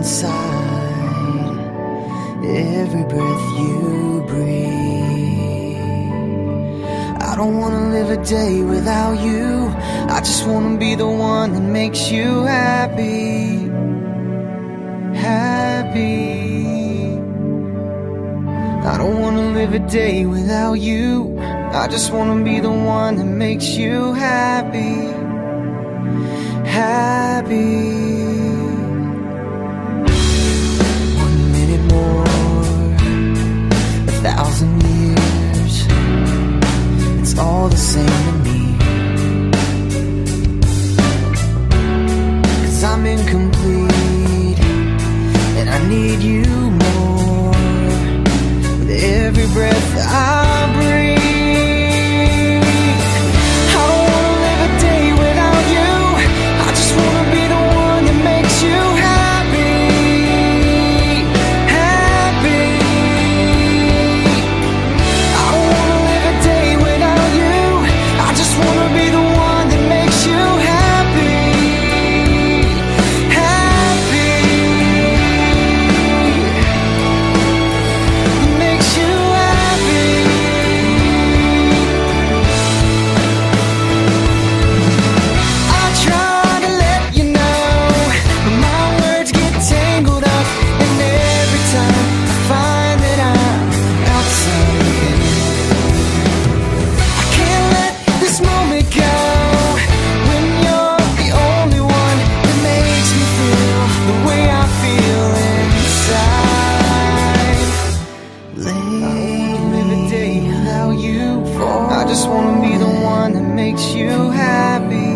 inside every breath you breathe. I don't wanna live a day without you. I just wanna be the one that makes you happy. Happy. I don't wanna live a day without you. I just wanna be the one that makes you happy. Happy. 1 minute more, 1,000 years, it's all the same to me. 'Cause I'm incomplete and I need you more with every breath I breathe. I just wanna be the one that makes you happy.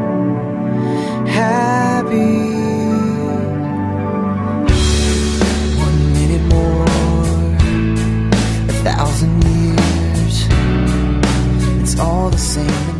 Happy. 1 minute more, 1,000 years, it's all the same to me.